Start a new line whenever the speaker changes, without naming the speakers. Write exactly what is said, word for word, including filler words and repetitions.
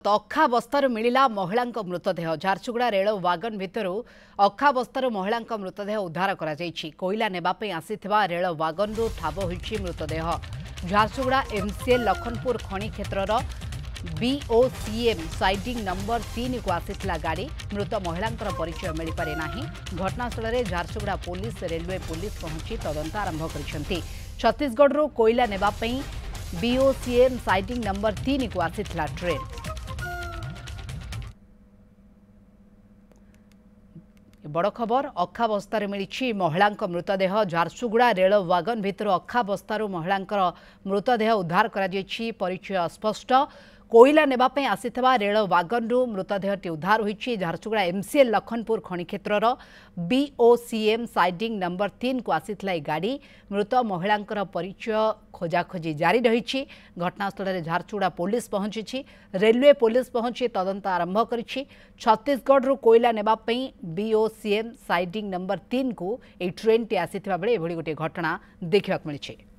तो अखा बस्तार मिला महिला मृतदेह झारसुगुड़ा रेल वागन भितर अखा बस्तार महिला मृतदेह उद्धार कर कोईला नेबापी आसीथिबा रेल वागन ठाब होइछि मृतदेह। झारसुगुड़ा एमसीएल लखनपुर खनि क्षेत्रर बीओसीएम साइडिंग नंबर तीन को आसीथिला गाड़ी मृत महिला परिचय मिल पारे नाही। घटनास्थल में झारसुगुड़ा पुलिस रेलवे पुलिस पहुंची तदंत आरंभ कर छत्तीसगढ़ कोईला नेबापी बीओसीएम साइडिंग नंबर तीन को आसीथिला ट्रेन। बड़ खबर अखा बस्तार मिली महिला मृतदेह। झारसुगुड़ा रेल वागन भितर अखा बस्तार महिला मृतदेह उद्धार कर परिचय स्पष्ट। कोईला नेबापी आसीथिबा रेल वागन मृतदेहटी उद्धार होइछि। झारसुगुड़ा एमसीएल लखनपुर खनि क्षेत्रर बीओसीएम साइडिंग नंबर तीन को आसीथिला गाड़ी मृत महिला परिचय खोजाखोजी जारी रही। घटनास्थल में झारसुगुड़ा पुलिस पहुंची रेलवे पुलिस पहुंची तदंत आरंभ करिछि। छत्तीसगढ़ कोईला नेबापी बीओसीएम साइडिंग नंबर तीन को यह ट्रेन टी आसीथिबा बेले एभली गोटे घटना देखा मिली।